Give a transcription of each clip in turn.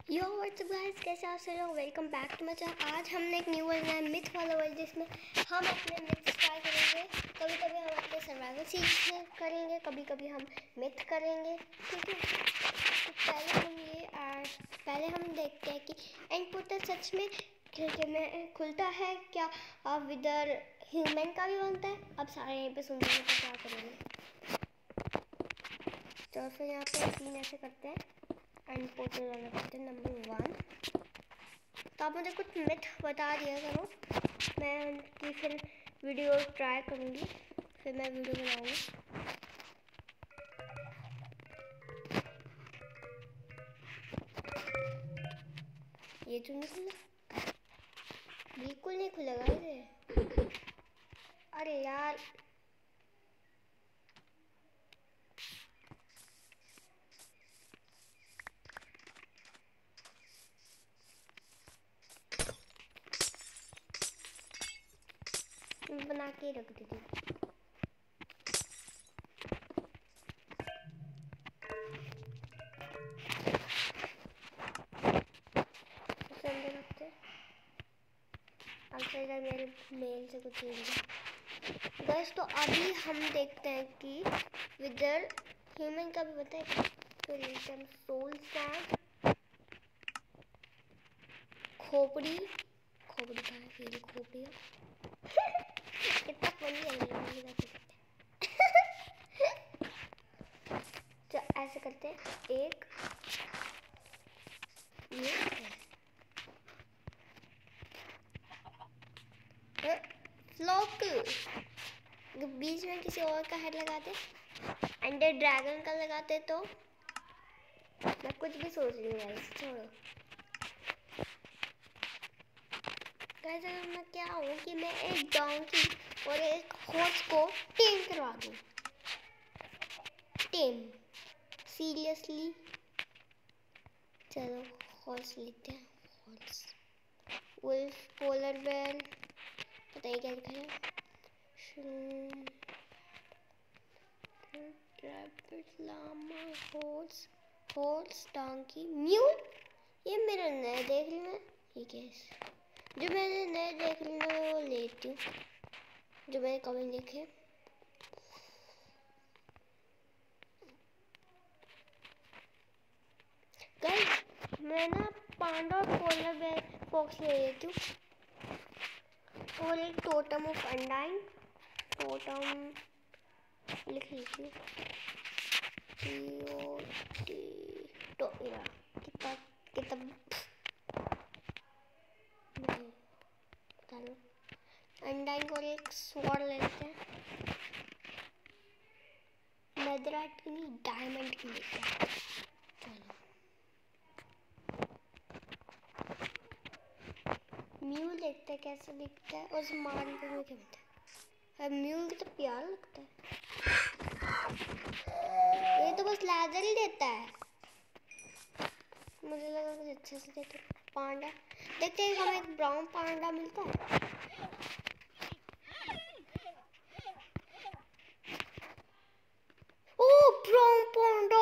यो WhatsApp guys, कैसे आप सब लोग? Welcome back to my channel. आज हमने एक न्यू वर्ल्ड बनाया, मिथ वाला वर्ल्ड, जिसमें हम अपने मिथ्स ट्राई करेंगे। कभी कभी हम अपने सर्वाइवल सीरीज करेंगे, कभी कभी हम मिथ करेंगे, ठीक है। तो पहले हम देखते हैं कि एंड पोर्टल सच में खिड़की में खुलता है क्या, अब इधर ह्यूमन का भी बनता है। अब सारे यहीं पे सुनेंगे तो क्या करेंगे। तो फिर यहाँ पे 3 ऐसे करते हैं। एंड पोर्टल वाला करते हैं नंबर 1। तो आप मुझे कुछ मिथ बता दिया करो, मैं उनकी फिर वीडियो ट्राई करूँगी, फिर मैं वीडियो बनाऊँगी। ये तो नहीं खुला, बिल्कुल नहीं खुलेगा ये। अरे यार, बना के रख देती हूँ। अंदर रखते अब इधर मेरे मेल से कुछ नहीं बस। तो अभी हम देखते हैं कि इधर ह्यूमन का भी बताए। फिर एकदम सोल सैंड, खोपड़ी खोपड़ी का है, फिर खोपड़ी कितना फनी है। तो ऐसे करते हैं, एक ये फ्लॉक बीच में किसी और का हेड लगाते, अंडर ड्रैगन का लगाते। तो मैं कुछ भी सोच रही हूँ गाइस, छोड़ो गाइस। अगर मैं क्या हूँ कि मैं एक डोंकी और एक हॉर्स को टेम करवा दूँ। टेम सीरियसली, चलो हॉर्स लेते हैं। हॉर्स, वुल्फ, पोलर बेयर, पता ही क्या लिखा है, rabbit, llama, horse, donkey, mule. ये मेरा नया देख रही मैं, ठीक है। जो मैंने नए देख रही मैं वो लेती हूँ, जो मैंने कमेंट देखे। गाइस मैं ना पांडा और पोलर बेयर फॉक्स ले लेती हूँ, और एक टोटम ऑफ अंडाइन, टोटम लिख लेती हूँ। तो कितना कितना अंडाइन को एक स्वॉर्ड ले लेते हैं। नेदरराइट की नहीं, डायमंड की लेते हैं। चलो म्यूल देखते हैं कैसे दिखता है, और स्मार्ट में क्या होता है। म्यूल तो प्यारा लगता है, ये तो बस लेदर ही देता है, मुझे लगा कुछ अच्छे से देते। पांडा देखते हैं, हमें एक ब्राउन पांडा मिलता है। Oh brown panda,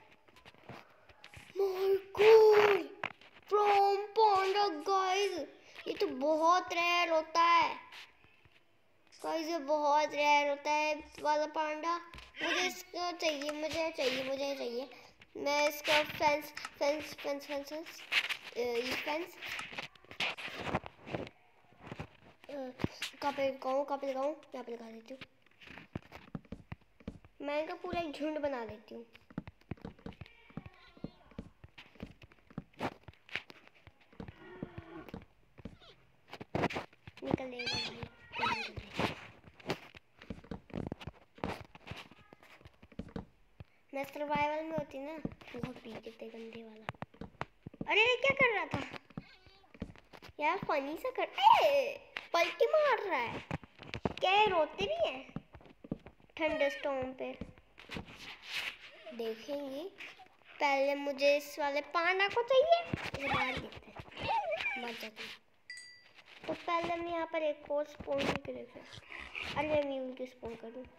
my god, brown panda guys, ये तो बहुत रेयर होता है गाइस, ये बहुत रेयर होता है वाला पांडा। मुझे इसको चाहिए, मुझे चाहिए। मैं इसका फेंस कहाँ पे लगाऊं, यहाँ पे लगा देती हूँ। मैं इनका पूरा एक झुंड बना देती हूँ। निकल जाएगा भाई। मैं सर्वाइवल में होती ना, बहुत पीते थे गंदे वाला। अरे क्या कर रहा था यार, फनी सा कर, पलटी मार रहा है क्या? ये रोते नहीं है थंडरस्टॉर्म पे? देखेंगे, पहले मुझे इस वाले पांडा को चाहिए, इसे मार देते हैं, मर जाते हैं। तो पहले मैं यहाँ पर एक और स्पॉन करके देखते हैं। अरे मैं म्यूल की स्पॉन कर दूँ।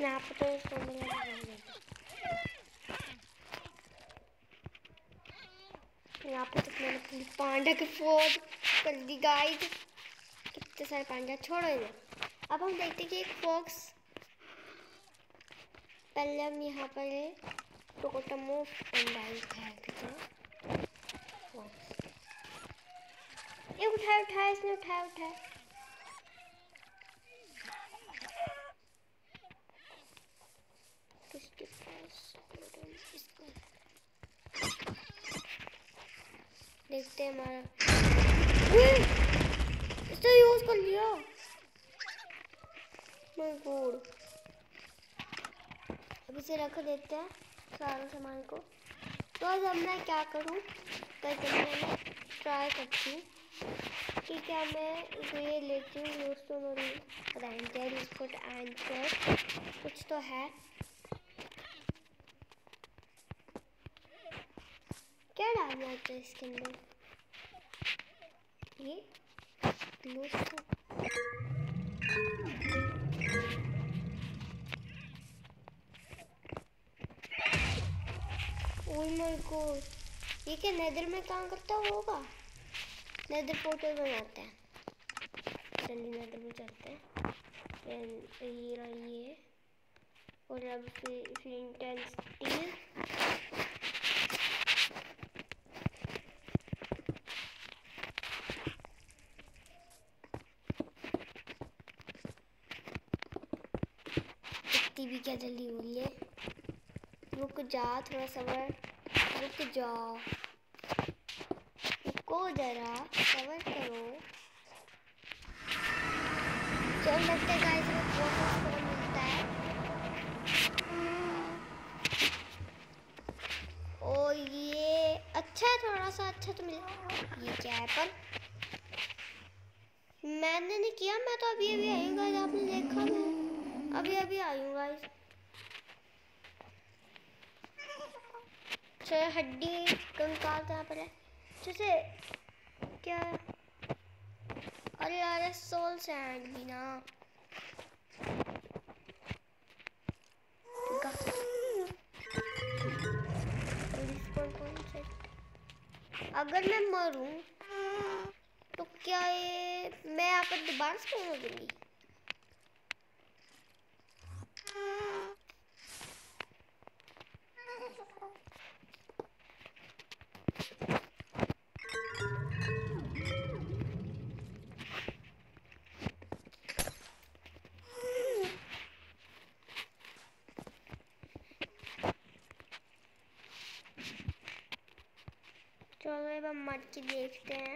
यहाँ पे तो सोने लगा, यहाँ पे तो मैंने पांडा की फौज कर दी गाइस। कितने सारे पांडा, छोड़ो इन्हें। अब हम देखते कि एक फॉक्स, पहले हम यहाँ पर टोकोटमो अंडाई फेंकते हैं। ये उठाया इसने, उठाया। किसके पास इसको देखते हैं हमारा। इसने यूज कर लिया। My god. अब इसे रख देते हैं सारे सामान को। तो आज अब मैं क्या करूँ, मैं ट्राई करती हूँ कि क्या मैं ये लेती हूँ यूज़ और रेंजर स्पोर्ट एंड कुछ तो है। क्या डालना है इसके अंदर, ये ओह माय गॉड, ये क्या नेदर में काम करता होगा? नेदर पोर्टल बनाते हैं। चलिए नेदर में चलते हैं। ये और अब फ्लिंट एंड स्टील। इतनी भी क्या जल्दी हो रही है? रुक जा, थोड़ा सबर, रुक जाओ, रुको जरा, सबर करो। चल लगता है गाइस हमें बहुत मिलता है। और ये अच्छा है, थोड़ा सा अच्छा तो मिला। ये क्या है? पर मैंने नहीं किया, मैं तो अभी आई हूँ गाइस, आपने देखा मैं अभी आई हूँ गाइस। चलो हड्डी कंकाल कहाँ पर है? जैसे क्या? अरे यार सोल सैंड भी ना। अगर मैं मरूं तो क्या ये मैं यहाँ पर दोबारा स्पॉन हो जाऊंगी? चलो अब हम मर के देखते हैं।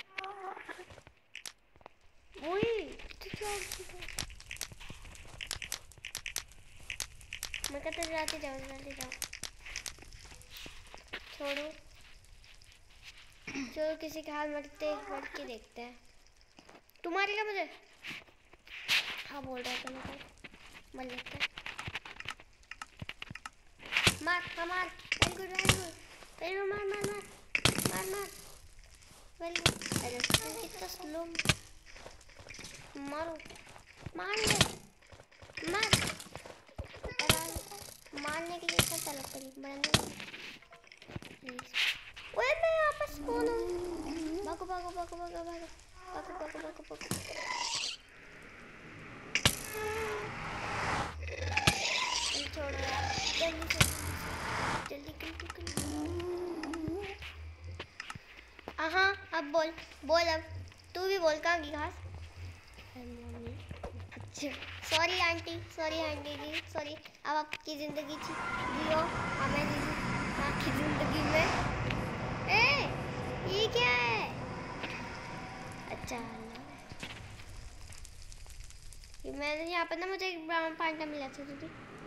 मैं कहता जाते जाओ। छोड़ो, चलो किसी के हाथ मर के देखते हैं। तुम्हारी क्या मुझे? हाँ बोल रहा था, मर लेते हैं। मार, वेरी गुड, मार। अरे कितना स्लो, मारो, मारने के लिए क्या चलो करीब ओए मैं वापस कौन हूँ? भागो। छोड़ो यार, जल्दी हाँ अब बोल अब तू भी बोल, कहाँ की घास? Sorry aunty ji, sorry. अब आपकी जिंदगी जियो, हमें आपकी जिंदगी में। ये क्या है? अच्छा मैंने यहाँ पर ना मुझे एक ब्राउन पांडा मिला था, मैंने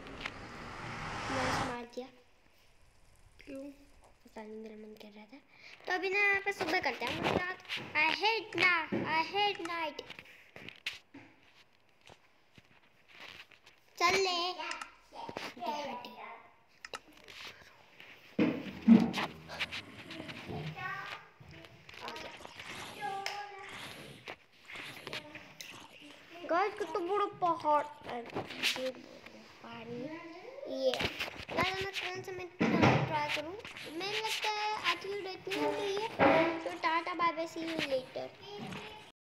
मार दिया। क्यों? पता नहीं, मेरा मन कर रहा था। तो अभी ना यहाँ पे सुबह करते हैं। मुझे रात आई हेट नाइट। चल ले गाइस, कितना बड़ा पहाड़ है। पानी ये यार मैं कौन सा मैं ट्राई करूँ। मैंने लगता है आज की वीडियो इतनी होती है तो tata bye bye see you letter.